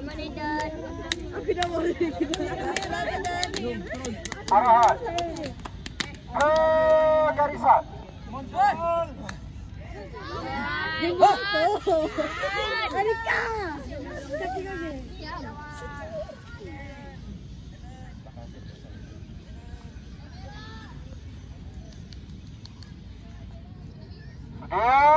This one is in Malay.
Aku dah boleh. Arahan. Ke garisan. Alika. Sudah.